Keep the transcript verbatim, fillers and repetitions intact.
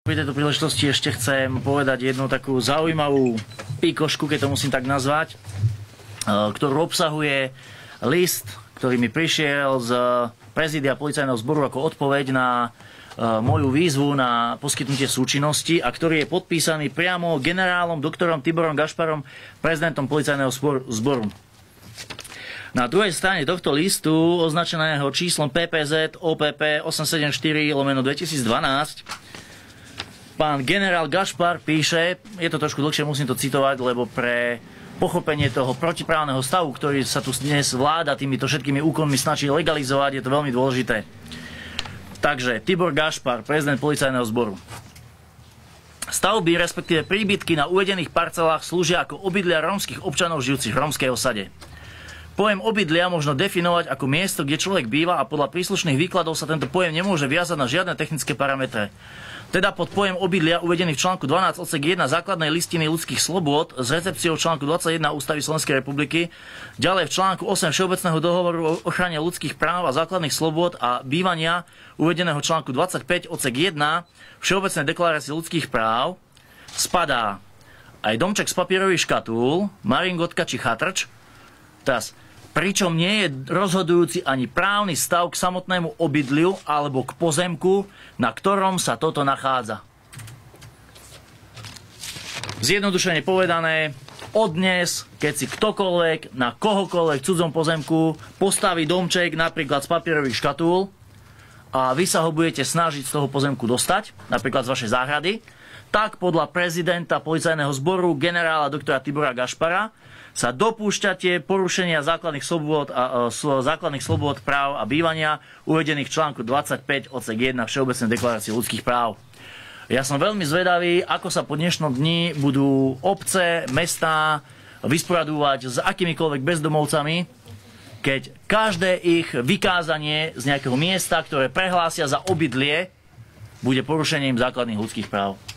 Pri tejto príležitosti ešte chcem povedať jednu takú zaujímavú pikošku, keď to musím tak nazvať, ktorú obsahuje list, ktorý mi prišiel z prezídia policajného zboru ako odpoveď na moju výzvu na poskytnutie súčinnosti a ktorý je podpísaný priamo generálom doktorom Tiborom Gašparom, prezidentom policajného zboru. Na druhej strane tohto listu, označeného číslom P P Z O P P osem sedem štyri lomeno dvetisícdvanásť, pán generál Gašpar píše, je to trošku dlhšie, musím to citovať, lebo pre pochopenie toho protiprávneho stavu, ktorý sa tu dnes vláda týmito všetkými úkonmi snaží legalizovať, je to veľmi dôležité. Takže, Tibor Gašpar, prezident policajného zboru. Stavby, respektíve príbytky na uvedených parcelách slúžia ako obydlia rómskych občanov žijúcich v rómskej osade. Pojem obydlia možno definovať ako miesto, kde človek býva a podľa príslušných výkladov sa tento pojem nemôže viazať na žiadne technické parametre. Teda pod pojem obydlia uvedený v článku dvanásť odsek jeden základnej listiny ľudských slobôd s recepciou článku dvadsaťjeden Ústavy Slovenskej republiky, ďalej v článku osem Všeobecného dohovoru o ochrane ľudských práv a základných slobôd a bývania uvedeného článku dvadsaťpäť odsek jeden Všeobecnej deklarácie ľudských práv spadá aj domček z papierových škatúl, maringotka či chatrč, teraz, pričom nie je rozhodujúci ani právny stav k samotnému obydliu alebo k pozemku, na ktorom sa toto nachádza. Zjednodušene povedané, odnes, keď si ktokoľvek na kohokoľvek v cudzom pozemku postaví domček napríklad z papierových škatúl a vy sa ho budete snažiť z toho pozemku dostať, napríklad z vašej záhrady, tak podľa prezidenta policajného zboru generála doktora Tibora Gašpara sa dopúšťate porušenia základných slobôd, a, a, základných slobôd práv a bývania uvedených v článku dvadsaťpäť odsek jeden Všeobecnej deklarácie ľudských práv. Ja som veľmi zvedavý, ako sa po dnešnom dni budú obce, mestá vysporadúvať s akýmikoľvek bezdomovcami, keď každé ich vykázanie z nejakého miesta, ktoré prehlásia za obydlie, bude porušením základných ľudských práv.